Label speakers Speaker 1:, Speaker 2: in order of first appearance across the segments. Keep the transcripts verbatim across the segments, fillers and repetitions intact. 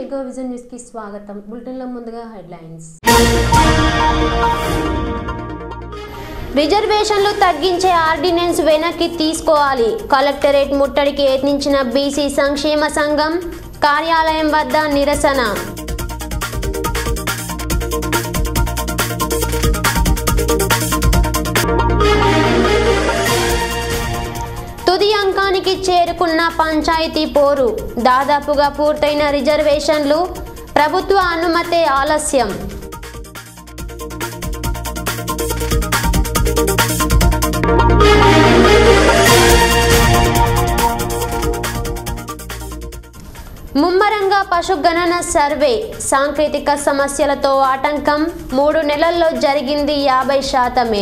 Speaker 1: Mega vision news కి స్వాగతం. Bulletin లో ముందుగా హెడ్లైన్స్. రిజర్వేషన్లు తగ్గించే ఆర్డినెన్స్ వెనక్కి తీసుకోవాలి. కలెక్టరేట్ ముట్టడికి యత్నించిన బీసీ సంక్షేమ సంఘం కార్యాలయం వద్ద నిరసన. తుది అంకానికి చేరుకున్న పంచాయతీ పోరు. దాదాపుగా పూర్తయిన రిజర్వేషన్లు, ప్రభుత్వ అనుమతే ఆలస్యం. ముమ్మరంగా పశుగణన సర్వే, సాంకేతిక సమస్యలతో ఆటంకం. మూడు నెలల్లో జరిగింది యాభై శాతమే.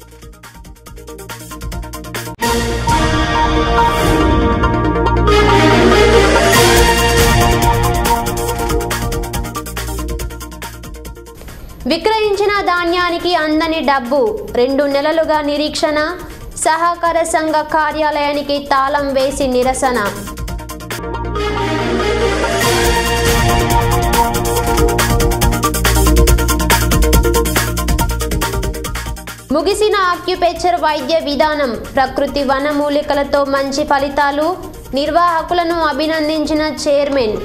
Speaker 1: విక్రయించిన ధాన్యానికి అందని డబ్బు, రెండు నెలలుగా నిరీక్షణ. సహకార సంఘ కార్యాలయానికి తాళం వేసి నిరసన. ముగిసిన ఆక్యుపేచర్ వైద్య విధానం, ప్రకృతి వనమూలికలతో మంచి ఫలితాలు. నిర్వాహకులను అభినందించిన చైర్మన్.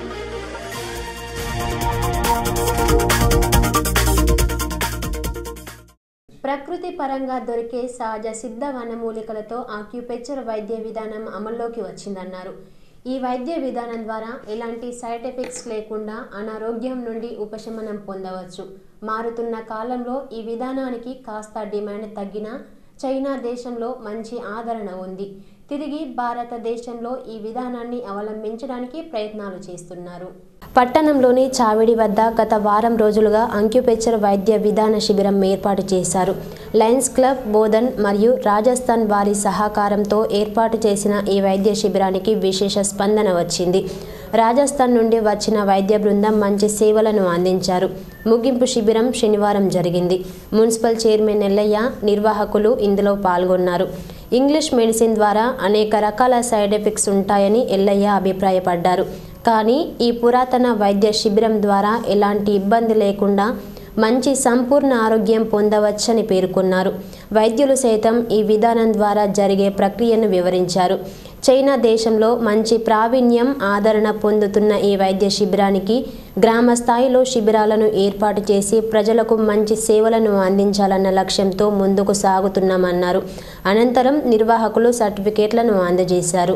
Speaker 1: ప్రకృతి పరంగా దొరికే సహజ సిద్ధ వనమూలికలతో ఆక్యుపేచర్ వైద్య విధానం అమల్లోకి వచ్చిందన్నారు. ఈ వైద్య విధానం ద్వారా ఎలాంటి సైడ్ ఎఫెక్ట్స్ లేకుండా అనారోగ్యం నుండి ఉపశమనం పొందవచ్చు. మారుతున్న కాలంలో ఈ విధానానికి కాస్త డిమాండ్ తగ్గినా చైనా దేశంలో మంచి ఆదరణ ఉంది. తిరిగి భారతదేశంలో ఈ విధానాన్ని అవలంబించడానికి ప్రయత్నాలు చేస్తున్నారు. పట్టణంలోని చావిడి వద్ద గత వారం రోజులుగా ఆక్యుపేచర్ వైద్య విధాన శిబిరం ఏర్పాటు చేశారు. లయన్స్ క్లబ్, బోధన్ మరియు రాజస్థాన్ వారి సహకారంతో ఏర్పాటు చేసిన ఈ వైద్య శిబిరానికి విశేష స్పందన వచ్చింది. రాజస్థాన్ నుండి వచ్చిన వైద్య బృందం మంచి సేవలను అందించారు. ముగింపు శిబిరం శనివారం జరిగింది. మున్సిపల్ చైర్మన్ ఎల్లయ్య, నిర్వాహకులు ఇందులో పాల్గొన్నారు. ఇంగ్లీష్ మెడిసిన్ ద్వారా అనేక రకాల సైడ్ ఎఫెక్ట్స్ ఉంటాయని ఎల్లయ్య అభిప్రాయపడ్డారు. కానీ ఈ పురాతన వైద్య శిబిరం ద్వారా ఎలాంటి ఇబ్బంది లేకుండా మంచి సంపూర్ణ ఆరోగ్యం పొందవచ్చని పేర్కొన్నారు. వైద్యులు సైతం ఈ విధానం ద్వారా జరిగే ప్రక్రియను వివరించారు. చైనా దేశంలో మంచి ప్రావీణ్యం, ఆదరణ పొందుతున్న ఈ వైద్య శిబిరానికి గ్రామ స్థాయిలో శిబిరాలను ఏర్పాటు చేసి ప్రజలకు మంచి సేవలను అందించాలన్న లక్ష్యంతో ముందుకు సాగుతున్నామన్నారు. అనంతరం నిర్వాహకులు సర్టిఫికేట్లను అందజేశారు.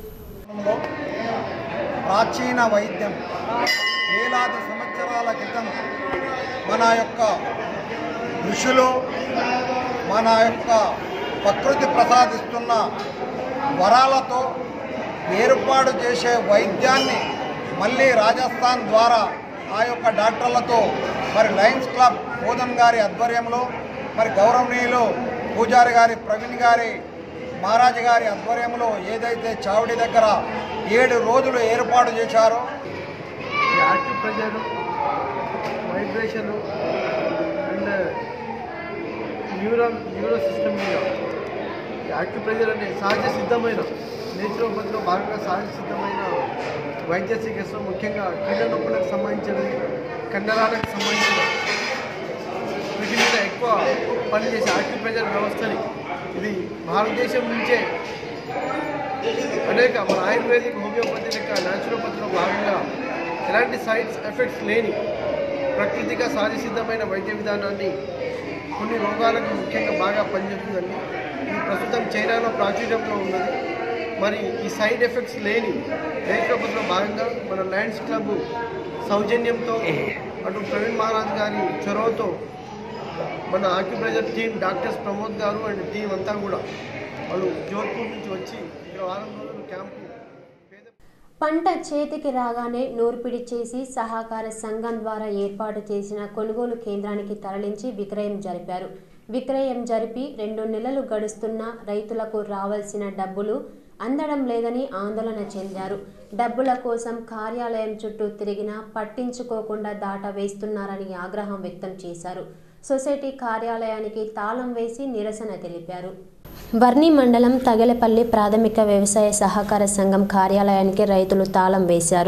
Speaker 2: ప్రాచీన వైద్యం వేలాది సంవత్సరాల క్రితం మన యొక్క ఋషులు మన యొక్క ప్రకృతి ప్రసాదిస్తున్న వరాలతో ఏర్పాటు చేసే వైద్యాన్ని మళ్ళీ రాజస్థాన్ ద్వారా ఆ యొక్క డాక్టర్లతో మరి లయన్స్ క్లబ్ బోధన్ గారి ఆధ్వర్యంలో మరి గౌరవనీయులు పూజారి గారి ప్రవీణ్ గారి మహారాజు గారి ఆధ్వర్యంలో ఏదైతే చావడి దగ్గర ఏడు రోజులు ఏర్పాటు చేశారో
Speaker 3: acupressure, vibration and neuro neuro system మీద యాక్యుప్రెషర్ అనే సహజ సిద్ధమైన నేచురోపతిలో భాగంగా సహజ సిద్ధమైన వైద్య చికిత్స, ముఖ్యంగా కీళ్ళ నొప్పులకు సంబంధించినది, కండరాలకు సంబంధించిన వీటి మీద ఎక్కువ పనిచేసే యాక్యుప్రెషర్ వ్యవస్థని ఇది భారతదేశం నుంచే అనేక మన ఆయుర్వేదిక్, హోమియోపతి లెక్క న్యాచురోపతిలో భాగంగా ఎలాంటి సైడ్ ఎఫెక్ట్స్ లేని ప్రకృతిక సహజ సిద్ధమైన వైద్య విధానాన్ని కొన్ని రోగాలకు ముఖ్యంగా బాగా పనిచేస్తుందండి. ఇది ప్రస్తుతం చైనాలో ప్రాచుర్యంలో ఉన్నది. మరి ఈ సైడ్ ఎఫెక్ట్స్ లేని న్యాచురోపతిలో భాగంగా మన లయన్స్ క్లబ్ సౌజన్యంతో అటు ప్రవీణ్ మహారాజ్ గారి చొరవతో మన ఆక్యుప్రెషర్ టీం, డాక్టర్స్ ప్రమోద్ గారు అండ్ టీం అంతా కూడా వాళ్ళు జోధ్పూర్ నుంచి వచ్చి ఇక్కడ వారం రోజులు క్యాంపు.
Speaker 1: పంట చేతికి రాగానే నూర్పిడి చేసి సహకార సంఘం ద్వారా ఏర్పాటు చేసిన కొనుగోలు కేంద్రానికి తరలించి విక్రయం జరిపారు. విక్రయం జరిపి రెండు నెలలు గడుస్తున్నా రైతులకు రావాల్సిన డబ్బులు అందడం లేదని ఆందోళన చెందారు. డబ్బుల కోసం కార్యాలయం చుట్టూ తిరిగినా పట్టించుకోకుండా దాట వేస్తున్నారని ఆగ్రహం వ్యక్తం చేశారు. సొసైటీ కార్యాలయానికి తాళం వేసి నిరసన తెలిపారు. వర్ణి మండలం తగలపల్లి ప్రాథమిక వ్యవసాయ సహకార సంఘం కార్యాలయానికి రైతులు తాళం వేశారు.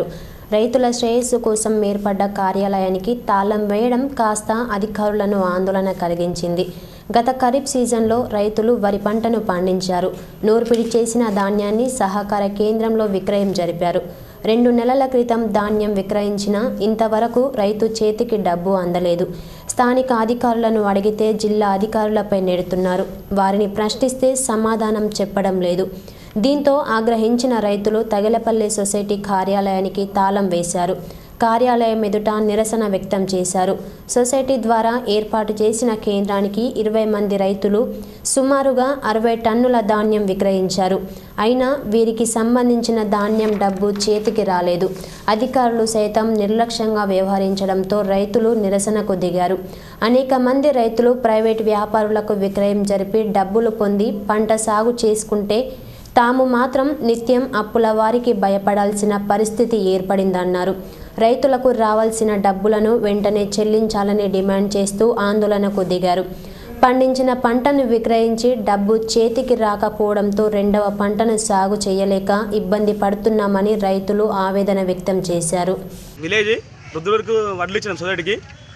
Speaker 1: రైతుల శ్రేయస్సు కోసం ఏర్పడ్డ కార్యాలయానికి తాళం వేయడం కాస్త అధికారులను ఆందోళన కలిగించింది. గత ఖరీఫ్ సీజన్లో రైతులు వరి పంటను పండించారు. నూర్పిడి చేసిన ధాన్యాన్ని సహకార కేంద్రంలో విక్రయం జరిపారు. రెండు నెలల క్రితం ధాన్యం విక్రయించినా ఇంతవరకు రైతు చేతికి డబ్బు అందలేదు. స్థానిక అధికారులను అడిగితే జిల్లా అధికారులపై నెడుతున్నారు. వారిని ప్రశ్నిస్తే సమాధానం చెప్పడం లేదు. దీంతో ఆగ్రహించిన రైతులు తగిలపల్లి సొసైటీ కార్యాలయానికి తాళం వేశారు. కార్యాలయం ఎదుట నిరసన వ్యక్తం చేశారు. సొసైటీ ద్వారా ఏర్పాటు చేసిన కేంద్రానికి ఇరవై మంది రైతులు సుమారుగా అరవై టన్నుల ధాన్యం విక్రయించారు. అయినా వీరికి సంబంధించిన ధాన్యం డబ్బు చేతికి రాలేదు. అధికారులు సైతం నిర్లక్ష్యంగా వ్యవహరించడంతో రైతులు నిరసనకు దిగారు. అనేక మంది రైతులు ప్రైవేటు వ్యాపారులకు విక్రయం జరిపి డబ్బులు పొంది పంట సాగు చేసుకుంటే తాము మాత్రం నిత్యం అప్పుల వారికి భయపడాల్సిన పరిస్థితి ఏర్పడిందన్నారు. రైతులకు రావాల్సిన డబ్బులను వెంటనే చెల్లించాలని డిమాండ్ చేస్తూ ఆందోళనకు దిగారు. పండించిన పంటను విక్రయించి డబ్బు చేతికి రాకపోవడంతో రెండవ పంటను సాగు చేయలేక ఇబ్బంది పడుతున్నామని రైతులు ఆవేదన వ్యక్తం చేశారు.
Speaker 4: విలేజ్ రుద్దులకు వడ్లు ఇచ్చిన సొసైటీకి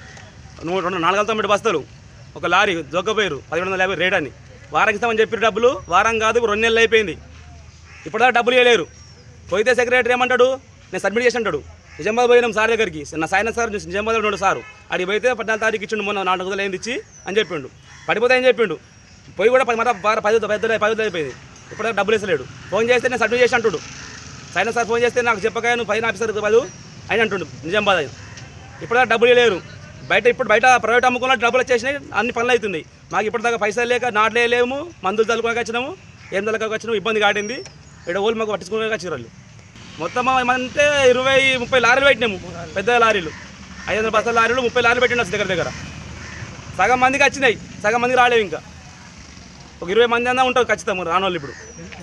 Speaker 4: రెండు నాలుగు వందల తొమ్మిది బస్తాలు ఒక లారీ జోకపోయారు పదిహేడు వందల యాభై రేట్ అని. వారం ఇస్తామని చెప్పిన డబ్బులు వారం కాదు రెండు నెలలు అయిపోయింది. ఇప్పటిదాకా డబ్బులు ఇవ్వలేరు. పోయితే సెక్రటరీ ఏమంటాడు, నేను సబ్మిట్ చేసి అంటాడు. నిజామాబాద్ పోయినాం సార్ దగ్గరికి, నా సాయన సార్ నిజామాబాద్ ఉన్నాడు సారు. అడిగి పోయితే పద్నాలుగు తారీఖు ఇచ్చిండు, మొన్న నాలుగు వందలు ఏంది ఇచ్చి అని చెప్పిండు. పడిపోతే ఏం చెప్పిండు, పోయి కూడా పది మళ్ళీ పది పది పది అయిపోయింది. ఇప్పటిదాకా డబ్బులు వేసలేడు. ఫోన్ చేస్తే నేను సబ్మిట్ చేసి అంటుడు. సాయన సార్ ఫోన్ చేస్తే నాకు చెప్పగా నువ్వు పైన ఆఫీసర్ వాళ్ళు అని అంటుండు నిజామాబాద్ ఆయన. ఇప్పటిదాకా డబ్బులు లేరు. బయట ఇప్పుడు బయట ప్రైవేట్ అమ్ముకున్న డబ్బులు వచ్చేసినాయి, అన్ని పనులు అవుతుంది. మాకు ఇప్పటిదాకా పైసలు లేక నాట్లే లేము, మందులు చల్లుకోక వచ్చినాము, ఏం చల్లక వచ్చినాము, ఇబ్బంది కాటింది. ఇక్కడ ఓళ్ళు మాకు పట్టించుకునే వచ్చారు వాళ్ళు. మొత్తం అంటే ఇరవై ముప్పై లారీలు పెట్టినాము, పెద్ద లారీలు ఐదు వందల బస్తాల లారీలు ముప్పై లారీలు పెట్టినాం దగ్గర దగ్గర. సగం మందికి వచ్చినాయి, సగం మందికి రాలేవు. ఇంకా ఒక ఇరవై మంది అన్నా ఉంటారు ఖచ్చితంగా రానోళ్ళు. ఇప్పుడు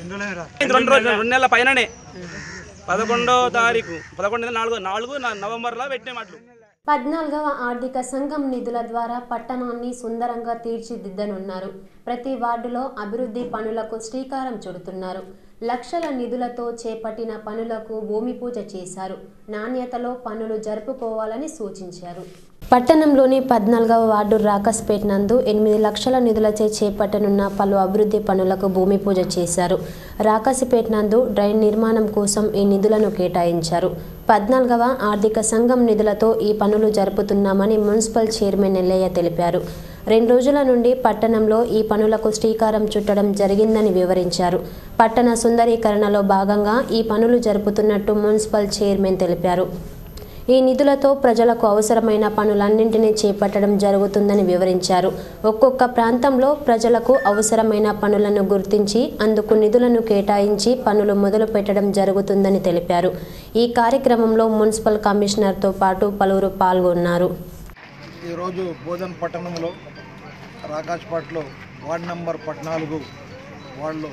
Speaker 4: రెండు రోజులు రెండు నెలల పైననే పదకొండో తారీఖు పదకొండు నాలుగు నాలుగు నవంబర్లో పెట్టినాం అట్లు.
Speaker 1: పద్నాలుగవ ఆర్థిక సంఘం నిధుల ద్వారా పట్టణాన్ని సుందరంగా తీర్చిదిద్దనున్నారు. ప్రతి వార్డులో అభివృద్ధి పనులకు శ్రీకారం చుడుతున్నారు. లక్షల నిధులతో చేపట్టిన పనులకు భూమి పూజ చేశారు. నాణ్యతలో పనులు జరుపుకోవాలని సూచించారు. పట్టణంలోని పద్నాలుగవ వార్డు రాకస్పేట్ నందు ఎనిమిది లక్షల నిధులచే చేపట్టనున్న పలు అభివృద్ధి పనులకు భూమి పూజ చేశారు. రాకసిపేట్ నందు డ్రైన్ నిర్మాణం కోసం ఈ నిధులను కేటాయించారు. పద్నాలుగవ ఆర్థిక సంఘం నిధులతో ఈ పనులు జరుపుతున్నామని మున్సిపల్ చైర్మన్ ఎల్లయ్య తెలిపారు. రెండు రోజుల నుండి పట్టణంలో ఈ పనులకు శ్రీకారం చుట్టడం జరిగిందని వివరించారు. పట్టణ సుందరీకరణలో భాగంగా ఈ పనులు జరుపుతున్నట్టు మున్సిపల్ చైర్మన్ తెలిపారు. ఈ నిధులతో ప్రజలకు అవసరమైన పనులన్నింటినీ చేపట్టడం జరుగుతుందని వివరించారు. ఒక్కొక్క ప్రాంతంలో ప్రజలకు అవసరమైన పనులను గుర్తించి అందుకు నిధులను కేటాయించి పనులు మొదలు పెట్టడం జరుగుతుందని తెలిపారు. ఈ కార్యక్రమంలో మున్సిపల్ కమిషనర్తో పాటు పలువురు పాల్గొన్నారు.
Speaker 2: ఈరోజు బోధన్ పట్టణంలో రాకాష్పేటలో వార్డు నంబర్ పద్నాలుగు వాళ్ళు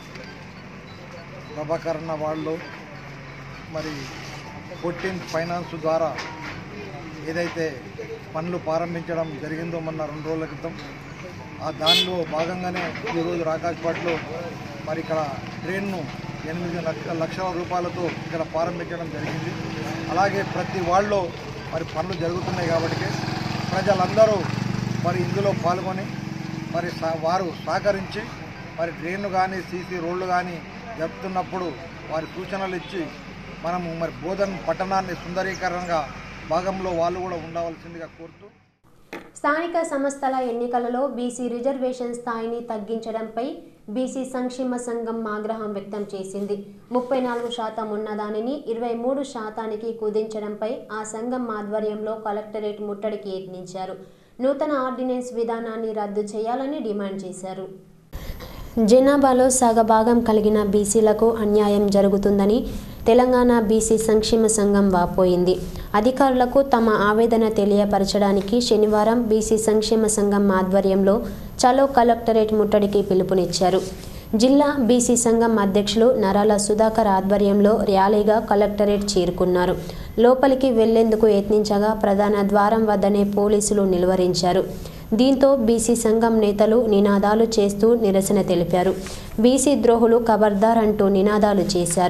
Speaker 2: ప్రభాకరణ వాళ్ళు మరి ఫోర్టీన్ ఫైనాన్స్ ద్వారా ఏదైతే పనులు ప్రారంభించడం జరిగిందో మొన్న రెండు రోజుల క్రితం, ఆ దానిలో భాగంగానే ఈరోజు రాకాష్పేటలో మరి ఇక్కడ ట్రైన్ను ఎనిమిది లక్షల రూపాయలతో ఇక్కడ ప్రారంభించడం జరిగింది. అలాగే ప్రతి వాళ్ళలో మరి పనులు జరుగుతున్నాయి కాబట్టి ప్రజలందరూ మరి ఇందులో పాల్గొని మరి వారు సహకరించి మరి ట్రైన్లు కానీ సీసీ రోడ్లు కానీ జరుపుతున్నప్పుడు వారి సూచనలు ఇచ్చి మనము మరి బోధన్ పట్టణాన్ని సుందరీకరణగా భాగంలో వాళ్ళు కూడా ఉండవలసిందిగా కోరుతూ,
Speaker 1: స్థానిక సంస్థల ఎన్నికలలో బీసీ రిజర్వేషన్ స్థాయిని తగ్గించడంపై బీసీ సంక్షేమ సంఘం ఆగ్రహం వ్యక్తం చేసింది. ముప్పై నాలుగు శాతం ఉన్న దానిని ఇరవై మూడు శాతానికి కుదించడంపై ఆ సంఘం ఆధ్వర్యంలో కలెక్టరేట్ ముట్టడికి యత్నించారు. నూతన ఆర్డినెన్స్ విధానాన్ని రద్దు చేయాలని డిమాండ్ చేశారు. జనాభాలో సగభాగం కలిగిన బీసీలకు అన్యాయం జరుగుతుందని తెలంగాణ బీసీ సంక్షేమ సంఘం వాపోయింది. అధికారులకు తమ ఆవేదన తెలియపరచడానికి శనివారం బీసీ సంక్షేమ సంఘం ఆధ్వర్యంలో చలో కలెక్టరేట్ ముట్టడికి పిలుపునిచ్చారు. జిల్లా బీసీ సంఘం అధ్యక్షులు నరాల సుధాకర్ ఆధ్వర్యంలో ర్యాలీగా కలెక్టరేట్ చేరుకున్నారు. లోపలికి వెళ్లేందుకు యత్నించగా ప్రధాన ద్వారం వద్దనే పోలీసులు నిలువరించారు. దీంతో బీసీ సంఘం నేతలు నినాదాలు చేస్తూ నిరసన తెలిపారు. బీసీ ద్రోహులు ఖబర్దార్ అంటూ నినాదాలు చేశారు.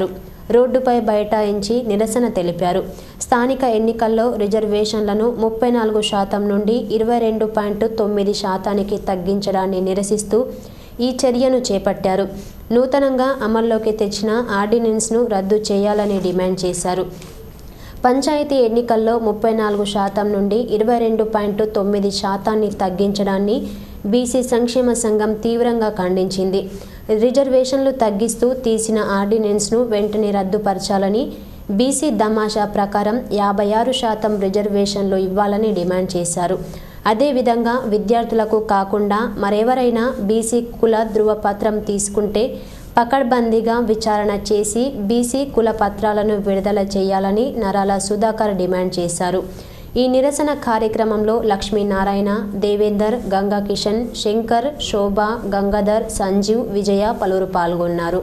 Speaker 1: రోడ్డుపై బైఠాయించి నిరసన తెలిపారు. స్థానిక ఎన్నికల్లో రిజర్వేషన్లను ముప్పై నాలుగు శాతం నుండి ఇరవై రెండు పాయింట్ తొమ్మిది శాతానికి తగ్గించడాన్ని నిరసిస్తూ ఈ చర్యను చేపట్టారు. నూతనంగా అమల్లోకి తెచ్చిన ఆర్డినెన్స్ను రద్దు చేయాలని డిమాండ్ చేశారు. పంచాయతీ ఎన్నికల్లో ముప్పై నాలుగు శాతం నుండి ఇరవై రెండు పాయింట్ తొమ్మిది శాతాన్ని తగ్గించడాన్ని బీసీ సంక్షేమ సంఘం తీవ్రంగా ఖండించింది. రిజర్వేషన్లు తగ్గిస్తూ తీసిన ఆర్డినెన్స్ను వెంటనే రద్దుపరచాలని, బీసీ దమాషా ప్రకారం యాభై ఆరు శాతం రిజర్వేషన్లు ఇవ్వాలని డిమాండ్ చేశారు. అదేవిధంగా విద్యార్థులకు కాకుండా మరెవరైనా బీసీ కుల ధృవపత్రం తీసుకుంటే పకడ్బందీగా విచారణ చేసి బీసీ కుల పత్రాలను విడుదల చేయాలని నరాల సుధాకర్ డిమాండ్ చేశారు. ఈ నిరసన కార్యక్రమంలో లక్ష్మీనారాయణ, దేవేందర్, గంగా కిషన్, శంకర్, శోభ, గంగాధర్, సంజీవ్, విజయ పలువురు పాల్గొన్నారు.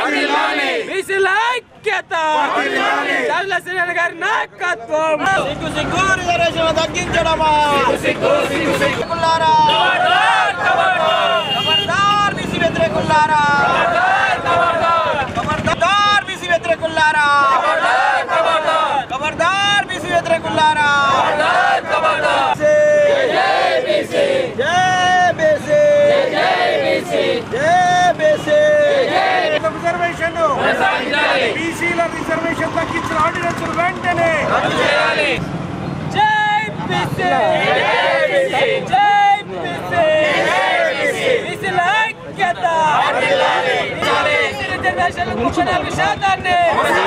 Speaker 5: బీసీల రిజర్వేషన్ తగ్గించిన ఆర్డినెన్స్ వెంటనే
Speaker 6: ముప్పై నాలుగు శాతాన్ని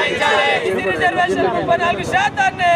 Speaker 6: ముప్పై నాలుగు శాతాన్ని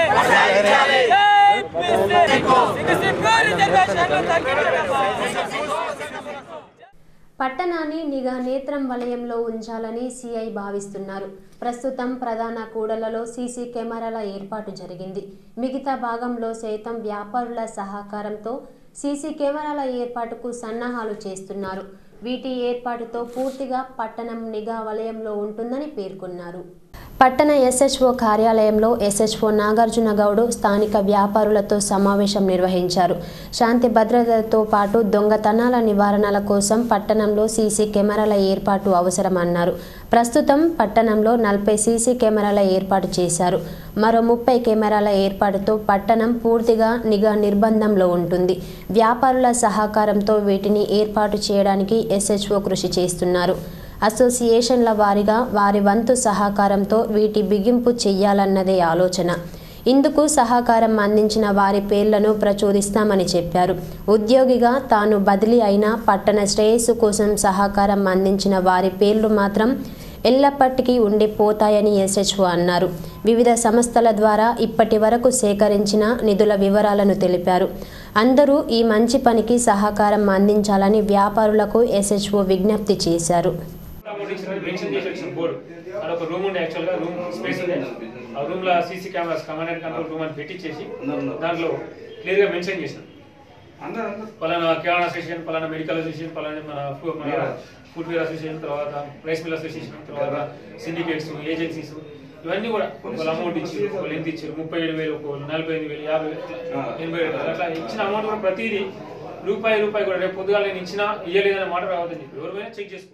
Speaker 1: పట్టణాన్ని నిఘా నేత్రం వలయంలో ఉంచాలని సీఐ భావిస్తున్నారు. ప్రస్తుతం ప్రధాన కూడళ్లలో సీసీ కెమెరాల ఏర్పాటు జరిగింది. మిగతా భాగంలో సైతం వ్యాపారుల సహకారంతో సీసీ కెమెరాల ఏర్పాటుకు సన్నాహాలు చేస్తున్నారు. వీటి ఏర్పాటుతో పూర్తిగా పట్టణం నిఘా వలయంలో ఉంటుందని పేర్కొన్నారు. పట్టణ ఎస్హెచ్ఓ కార్యాలయంలో ఎస్హెచ్ఓ నాగార్జున గౌడ్ స్థానిక వ్యాపారులతో సమావేశం నిర్వహించారు. శాంతి భద్రతతో పాటు దొంగతనాల నివారణల కోసం పట్టణంలో సీసీ కెమెరాల ఏర్పాటు అవసరమన్నారు. ప్రస్తుతం పట్టణంలో నలభై సీసీ కెమెరాల ఏర్పాటు చేశారు. మరో ముప్పై కెమెరాల ఏర్పాటుతో పట్టణం పూర్తిగా నిఘా నిర్బంధంలో ఉంటుంది. వ్యాపారుల సహకారంతో వీటిని ఏర్పాటు చేయడానికి ఎస్హెచ్ఓ కృషి చేస్తున్నారు. అసోసియేషన్ల వారీగా వారి వంతు సహకారంతో వీటి బిగింపు చెయ్యాలన్నదే ఆలోచన. ఇందుకు సహకారం అందించిన వారి పేర్లను ప్రచురిస్తామని చెప్పారు. ఉద్యోగిగా తాను బదిలీ అయిన పట్టణ శ్రేయస్సు కోసం సహకారం అందించిన వారి పేర్లు మాత్రం ఎల్లప్పటికీ ఉండిపోతాయని ఎస్హెచ్ఓ అన్నారు. వివిధ సంస్థల ద్వారా ఇప్పటి వరకు సేకరించిన నిధుల వివరాలను తెలిపారు. అందరూ ఈ మంచి పనికి సహకారం అందించాలని వ్యాపారులకు ఎస్హెచ్ఓ విజ్ఞప్తి చేశారు.
Speaker 7: మెన్షన్ చేసి వచ్చిన బోర్డు అక్కడ ఒక రూమ్ ఉండే, యాక్చువల్గా రూమ్ స్పేస్ ఉంది. ఆ రూమ్ లో CC cameras command and control room అని పెట్టించేసి దాంట్లో క్లియర్ గా మెన్షన్ చేసినాం. పలానా కిరాణా అసోసియేషన్, పలానా మెడికల్ అసోసియేషన్, పలానా మన ఫుట్వేర్ అసోసియేషన్, తర్వాత రైస్ మిల్ అసోసియేషన్, తర్వాత సిండికేట్స్, ఏజెన్సీస్, ఇవన్నీ కూడా వాళ్ళ అమౌంట్ ఇచ్చి వాళ్ళు ఎంత ఇచ్చారు, ముప్పై ఏడు వేలు, ఒక నలభై ఐదు వేలు, యాభై ఎనభై ఏడు వేలు అట్లా ఇచ్చిన అమౌంట్ కూడా ప్రతిదీ రూపాయి రూపాయి కూడా రేపు పొద్దుగా నేను ఇచ్చినా ఇయ్యలేదనే మాట రావద్దని చెప్పి ఎవరైనా చెక్ చేసుకోవచ్చు.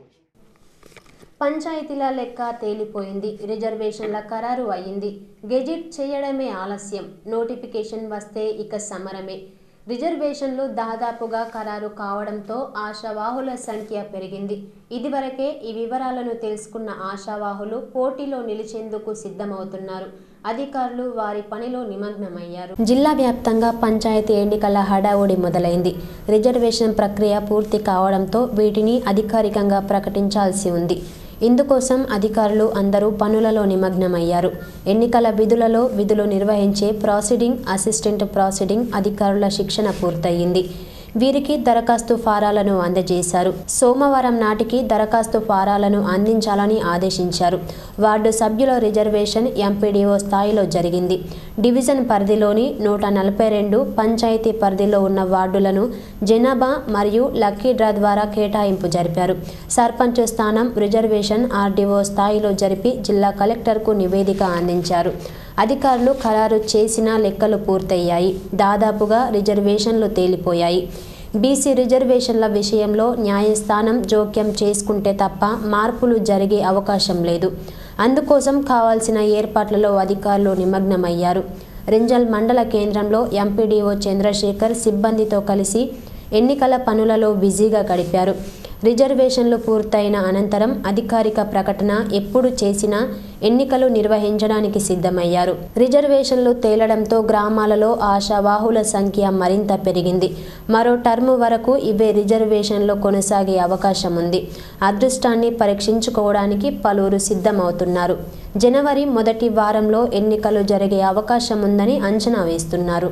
Speaker 1: పంచాయతీల లెక్క తేలిపోయింది. రిజర్వేషన్ల ఖరారు అయ్యింది. గెజిట్ చేయడమే ఆలస్యం. నోటిఫికేషన్ వస్తే ఇక సమరమే. రిజర్వేషన్లు దాదాపుగా ఖరారు కావడంతో ఆశావాహుల సంఖ్య పెరిగింది. ఇదివరకే ఈ వివరాలను తెలుసుకున్న ఆశావాహులు పోటీలో నిలిచేందుకు సిద్ధమవుతున్నారు. అధికారులు వారి పనిలో నిమగ్నమయ్యారు. జిల్లా వ్యాప్తంగా పంచాయతీ ఎన్నికల హడావుడి మొదలైంది. రిజర్వేషన్ ప్రక్రియ పూర్తి కావడంతో వీటిని అధికారికంగా ప్రకటించాల్సి ఉంది. ఇందుకోసం అధికారులు అందరూ పనులలో నిమగ్నమయ్యారు. ఎన్నికల విధులలో విధులు నిర్వహించే ప్రాసిడింగ్, అసిస్టెంట్ ప్రాసిడింగ్ అధికారుల శిక్షణ పూర్తయింది. వీరికి దరఖాస్తు ఫారాలను అందజేశారు. సోమవారం నాటికి దరఖాస్తు ఫారాలను అందించాలని ఆదేశించారు. వార్డు సభ్యుల రిజర్వేషన్ ఎంపీడీఓ స్థాయిలో జరిగింది. డివిజన్ పరిధిలోని నూట నలభై రెండు పంచాయతీ పరిధిలో ఉన్న వార్డులను జనాభా మరియు లక్కీ డ్రా ద్వారా కేటాయింపు జరిపారు. సర్పంచ్ స్థానం రిజర్వేషన్ ఆర్డీఓ స్థాయిలో జరిపి జిల్లా కలెక్టర్కు నివేదిక అందించారు. అధికారులు ఖరారు చేసిన లెక్కలు పూర్తయ్యాయి. దాదాపుగా రిజర్వేషన్లు తేలిపోయాయి. బీసీ రిజర్వేషన్ల విషయంలో న్యాయస్థానం జోక్యం చేసుకుంటే తప్ప మార్పులు జరిగే అవకాశం లేదు. అందుకోసం కావాల్సిన ఏర్పాట్లలో అధికారులు నిమగ్నమయ్యారు. రింజల్ మండల కేంద్రంలో ఎంపీడీఓ చంద్రశేఖర్ సిబ్బందితో కలిసి ఎన్నికల పనులలో బిజీగా గడిపారు. రిజర్వేషన్లు పూర్తయిన అనంతరం అధికారిక ప్రకటన ఎప్పుడు చేసినా ఎన్నికలు నిర్వహించడానికి సిద్ధమయ్యారు. రిజర్వేషన్లు తేలడంతో గ్రామాలలో ఆశావాహుల సంఖ్య మరింత పెరిగింది. మరో టర్ము వరకు ఇవే రిజర్వేషన్లు కొనసాగే అవకాశం ఉంది. అదృష్టాన్ని పరీక్షించుకోవడానికి పలువురు సిద్ధమవుతున్నారు. జనవరి మొదటి వారంలో ఎన్నికలు జరిగే అవకాశం ఉందని అంచనా వేస్తున్నారు.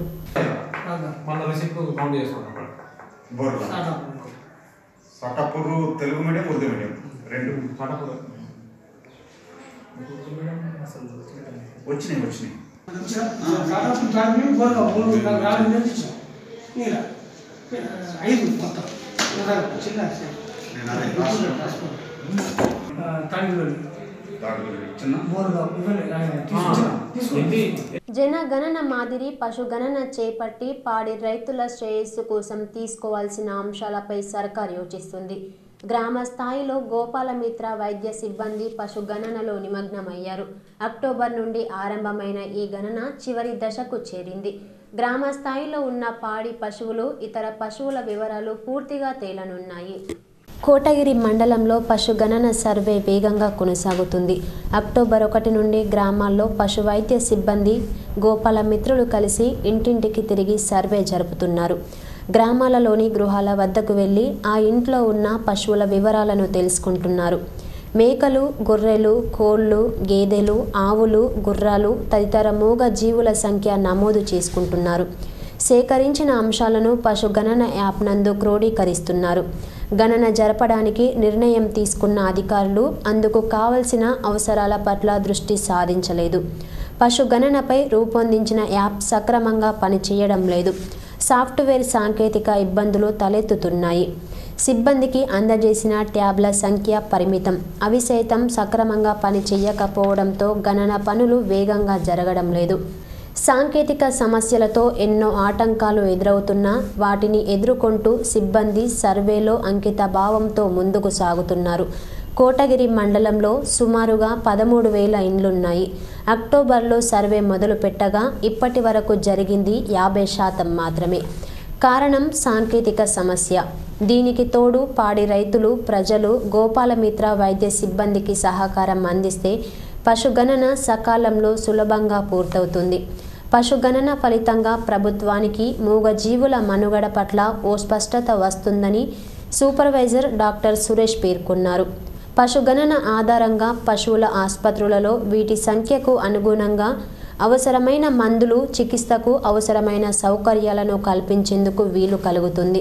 Speaker 8: సటపూరు తెలుగు మీడియం ఉర్దూ మీడియం రెండు వచ్చినాయి వచ్చినాయి
Speaker 1: జనగణన మాదిరి పశుగణన చేపట్టి పాడి రైతుల శ్రేయస్సు కోసం తీసుకోవాల్సిన అంశాలపై సర్కార్ యోచిస్తుంది. గ్రామ స్థాయిలో గోపాలమిత్ర వైద్య సిబ్బంది పశుగణనలో నిమగ్నమయ్యారు. అక్టోబర్ నుండి ఆరంభమైన ఈ గణన చివరి దశకు చేరింది. గ్రామ స్థాయిలో ఉన్న పాడి పశువులు, ఇతర పశువుల వివరాలు పూర్తిగా తేలనున్నాయి. కోటగిరి మండలంలో పశుగణన సర్వే వేగంగా కొనసాగుతుంది. అక్టోబర్ ఒకటి నుండి గ్రామాల్లో పశు వైద్య సిబ్బంది, గోపాల మిత్రులు కలిసి ఇంటింటికి తిరిగి సర్వే జరుపుతున్నారు. గ్రామాలలోని గృహాల వద్దకు వెళ్ళి ఆ ఇంట్లో ఉన్న పశువుల వివరాలను తెలుసుకుంటున్నారు. మేకలు, గొర్రెలు, కోళ్లు, గేదెలు, ఆవులు, గుర్రాలు తదితర మూగ జీవుల సంఖ్య నమోదు చేసుకుంటున్నారు. సేకరించిన అంశాలను పశుగణన యాప్ నందు క్రోడీకరిస్తున్నారు. గణన జరపడానికి నిర్ణయం తీసుకున్న అధికారులు అందుకు కావలసిన అవసరాల పట్ల దృష్టి సారించలేదు. పశుగణనపై రూపొందించిన యాప్ సక్రమంగా పనిచేయడం లేదు. సాఫ్ట్వేర్ సాంకేతిక ఇబ్బందులు తలెత్తుతున్నాయి. సిబ్బందికి అందజేసిన ట్యాబ్ల సంఖ్య పరిమితం. అవి సైతం సక్రమంగా పనిచేయకపోవడంతో గణన పనులు వేగంగా జరగడం లేదు. సాంకేతిక సమస్యలతో ఎన్నో ఆటంకాలు ఎదురవుతున్నా వాటిని ఎదుర్కొంటూ సిబ్బంది సర్వేలో అంకిత భావంతో ముందుకు సాగుతున్నారు. కోటగిరి మండలంలో సుమారుగా పదమూడు వేల ఇండ్లున్నాయి. అక్టోబర్లో సర్వే మొదలు పెట్టగా ఇప్పటి వరకు జరిగింది యాభై శాతం మాత్రమే. కారణం సాంకేతిక సమస్య. దీనికి తోడు పాడి రైతులు, ప్రజలు గోపాలమిత్ర వైద్య సిబ్బందికి సహకారం అందిస్తే పశుగణన సకాలంలో సులభంగా పూర్తవుతుంది. పశుగణన ఫలితంగా ప్రభుత్వానికి మూగజీవుల మనుగడ పట్ల ఓ స్పష్టత వస్తుందని సూపర్వైజర్ డాక్టర్ సురేష్ పేర్కొన్నారు. పశుగణన ఆధారంగా పశువుల ఆసుపత్రులలో వీటి సంఖ్యకు అనుగుణంగా అవసరమైన మందులు, చికిత్సకు అవసరమైన సౌకర్యాలను కల్పించేందుకు వీలు కలుగుతుంది.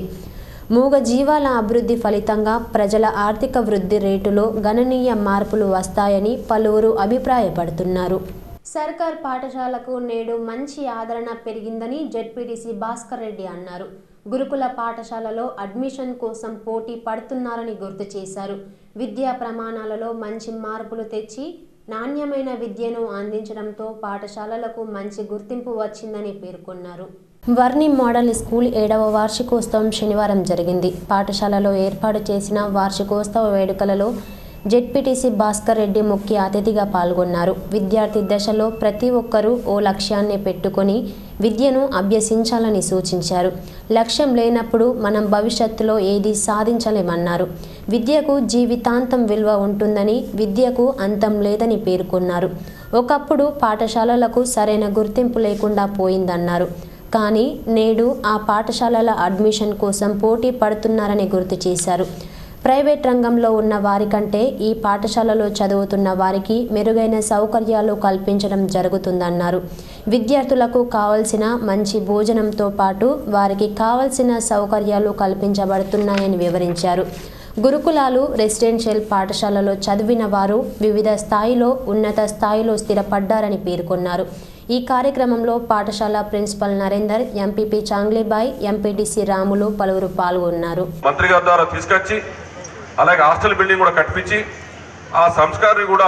Speaker 1: మూగజీవాల అభివృద్ధి ఫలితంగా ప్రజల ఆర్థిక వృద్ధి రేటులో గణనీయ మార్పులు వస్తాయని పలువురు అభిప్రాయపడుతున్నారు. సర్కార్ పాఠశాలకు నేడు మంచి ఆదరణ పెరిగిందని జెడ్పీటీసీ భాస్కర్ రెడ్డి అన్నారు. గురుకుల పాఠశాలలో అడ్మిషన్ కోసం పోటీ పడుతున్నారని గుర్తు చేశారు. విద్యా ప్రమాణాలలో మంచి మార్పులు తెచ్చి నాణ్యమైన విద్యను అందించడంతో పాఠశాలలకు మంచి గుర్తింపు వచ్చిందని పేర్కొన్నారు. వర్ణి మోడల్ స్కూల్ ఏడవ వార్షికోత్సవం శనివారం జరిగింది. పాఠశాలలో ఏర్పాటు చేసిన వార్షికోత్సవ వేడుకలలో జెడ్పీటీసీ భాస్కర్ రెడ్డి ముఖ్య అతిథిగా పాల్గొన్నారు. విద్యార్థి దశలో ప్రతి ఒక్కరూ ఓ లక్ష్యాన్ని పెట్టుకొని విద్యను అభ్యసించాలని సూచించారు. లక్ష్యం లేనప్పుడు మనం భవిష్యత్తులో ఏది సాధించలేమన్నారు. విద్యకు జీవితాంతం విలువ ఉంటుందని, విద్యకు అంతం లేదని పేర్కొన్నారు. ఒకప్పుడు పాఠశాలలకు సరైన గుర్తింపు లేకుండా పోయిందన్నారు. కానీ నేడు ఆ పాఠశాలల అడ్మిషన్ కోసం పోటీ పడుతున్నారని గుర్తు చేశారు. ప్రైవేట్ రంగంలో ఉన్న వారికంటే ఈ పాఠశాలలో చదువుతున్న వారికి మెరుగైన సౌకర్యాలు కల్పించడం జరుగుతుందన్నారు. విద్యార్థులకు కావలసిన మంచి భోజనంతో పాటు వారికి కావలసిన సౌకర్యాలు కల్పించబడుతున్నాయని వివరించారు. గురుకులాలు, రెసిడెన్షియల్ పాఠశాలలో చదివిన వారు వివిధ స్థాయిలో ఉన్నత స్థాయిలో స్థిరపడ్డారని పేర్కొన్నారు. ఈ కార్యక్రమంలో పాఠశాల principal Narender, MPP Changlibai, MPTC Ramulu పలువురు పాల్గొన్నారు.
Speaker 9: మంత్రి గారి ద్వారా తీసుకొచ్చి అలాగే హాస్టల్ బిల్డింగ్ కూడా కట్టించి ఆ సంస్కారాన్ని కూడా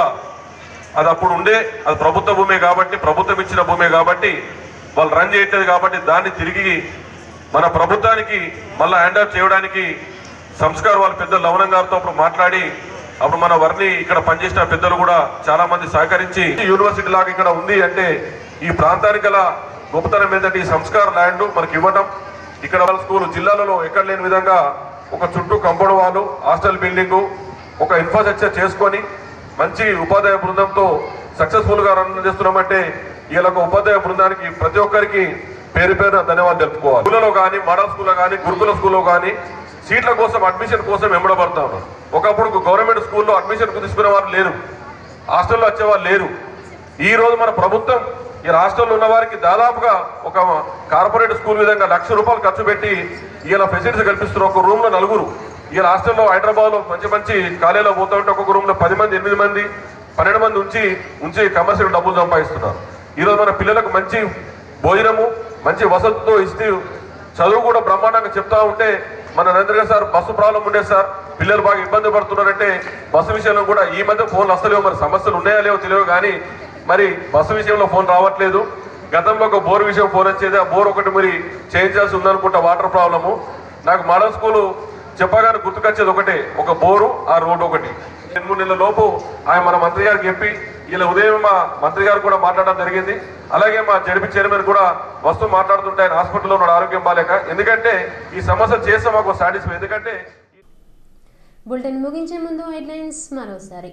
Speaker 9: అది అప్పుడు ఉండే అది ప్రభుత్వ భూమే కాబట్టి ప్రభుత్వం ఇచ్చిన భూమే కాబట్టి వాళ్ళు రన్ చేయట్లేదు కాబట్టి దాన్ని తిరిగి మన ప్రభుత్వానికి మళ్ళీ హ్యాండ్ ఓవర్ చేయడానికి సంస్కార్ వాళ్ళ పెద్ద లవణం గారితో అప్పుడు మాట్లాడి అప్పుడు మన వర్ణి ఇక్కడ పనిచేసిన పెద్దలు కూడా చాలా మంది సహకరించి యూనివర్సిటీ లాగా ఇక్కడ ఉంది అంటే ఈ ప్రాంతానికి గల గొప్పతనం ఏంటంటే ఈ సంస్కార ల్యాండ్ మనకి ఇవ్వడం. ఇక్కడ వాళ్ళ స్కూల్ జిల్లాలలో ఎక్కడ లేని విధంగా ఒక చుట్టూ కంపౌండ్ వాళ్ళు, హాస్టల్ బిల్డింగు, ఒక ఇన్ఫ్రాస్ట్రక్చర్ చేసుకొని మంచి ఉపాధ్యాయ బృందంతో సక్సెస్ఫుల్గా రన్ చేస్తున్నామంటే ఇలా ఒక ఉపాధ్యాయ బృందానికి ప్రతి ఒక్కరికి పేరు పేరు ధన్యవాదాలు తెలుపుకోవాలి. స్కూళ్ళలో కానీ, మోడల్ స్కూల్లో కానీ, గురుకుల స్కూల్లో కానీ సీట్ల కోసం అడ్మిషన్ కోసం వెంబడబడతా ఉన్నారు. ఒకప్పుడు గవర్నమెంట్ స్కూల్లో అడ్మిషన్ తీసుకునే వారు లేరు, హాస్టల్లో వచ్చేవారు లేరు. ఈ రోజు మన ప్రభుత్వం ఈ రాష్ట్రంలో ఉన్న వారికి దాదాపుగా ఒక కార్పొరేట్ స్కూల్ విధంగా లక్ష రూపాయలు ఖర్చు పెట్టి ఇలా ఫెసిలిటీస్ కల్పిస్తున్నారు. ఒక రూమ్లో నలుగురు. ఈ రాష్ట్రంలో హైదరాబాద్లో మంచి మంచి కాలేజీలో పోతూ ఉంటే ఒక్కొక్క రూమ్లో పది మంది, ఎనిమిది మంది, పన్నెండు మంది ఉంచి ఉంచి కమర్షియల్ డబ్బులు సంపాదిస్తున్నారు. ఈరోజు మన పిల్లలకు మంచి భోజనము, మంచి వసతితో ఇస్తూ చదువు కూడా బ్రహ్మాండంగా చెప్తా ఉంటే మన నరేంద్ర గారు సార్ బస్సు ప్రాబ్లం ఉండే సార్, పిల్లలు బాగా ఇబ్బంది పడుతున్నారంటే బస్సు విషయంలో కూడా ఈ మధ్య ఫోన్లు వస్తలేవు. మరి సమస్యలు ఉన్నాయా లేవో తెలియవు కానీ మరి బస్సు విషయంలో ఫోన్ రావట్లేదు. గతంలో ఒక బోర్ విషయం ఫోన్ వచ్చేది, ఆ బోర్ ఒకటి మరి చేయించాల్సి ఉందనుకుంటా, వాటర్ ప్రాబ్లము. నాకు మోడల్ స్కూలు చెప్పగానే గుర్తుకొచ్చేది ఒకటే, ఒక బోరు, ఆ రోడ్డు ఒకటి. రెండు మూడు నెలల లోపు ఆయన మన మంత్రి గారికి చెప్పి ఇలా ఉదయం మా మంత్రి గారు కూడా మాట్లాడడం జరిగింది. అలాగే మా జడ్పీ చైర్మన్ కూడా వస్తూ మాట్లాడుతుంటే ఆయన హాస్పిటల్లో ఉన్నాడు ఆరోగ్యం బాలేక. ఎందుకంటే ఈ సమస్య చేస్తే మాకు సాటిస్ఫై. ఎందుకంటే
Speaker 1: బులెటిన్ ముగించే ముందు హెడ్లైన్స్ మరోసారి.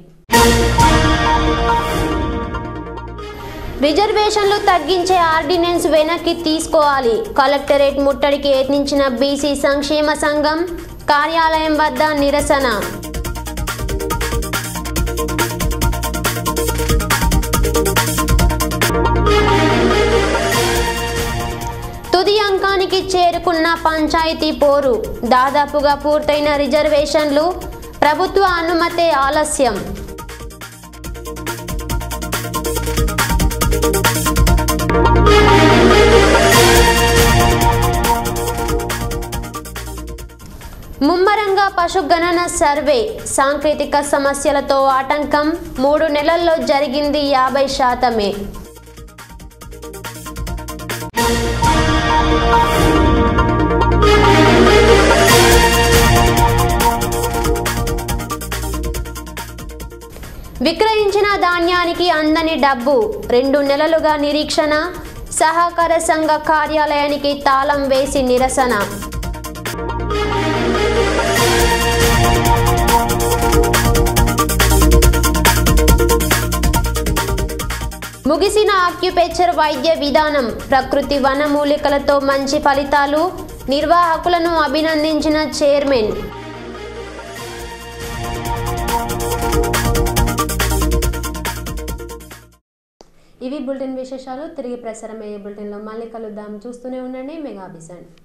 Speaker 1: రిజర్వేషన్లు తగ్గించే ఆర్డినెన్స్ వెనక్కి తీసుకోవాలి. కలెక్టరేట్ ముట్టడికి యత్నించిన బీసీ సంక్షేమ సంఘం కార్యాలయం వద్ద నిరసన. తుది అంకానికి చేరుకున్న పంచాయతీ పోరు. దాదాపుగా పూర్తయిన రిజర్వేషన్లు, ప్రభుత్వ అనుమతే ఆలస్యం. ముమ్మరంగా పశుగణన సర్వే. సాంకేతిక సమస్యలతో ఆటంకం. మూడు నెలల్లో జరిగింది యాభై శాతమే. విక్రయించిన ధాన్యానికి అందని డబ్బు. రెండు నెలలుగా నిరీక్షణ. సహకార సంఘ కార్యాలయానికి తాళం వేసి నిరసన. ముగిసిన ఆక్యుపేచర్ వైద్య విధానం. ప్రకృతి వనమూలికలతో మంచి ఫలితాలు. నిర్వాహకులను అభినందించిన చైర్మన్. ఇవి బులెటిన్ విశేషాలు. తిరిగి ప్రసారమయ్యే బులెటిన్లో మళ్ళీ కలుద్దాం. చూస్తూనే ఉండండి మెగా బిజన్.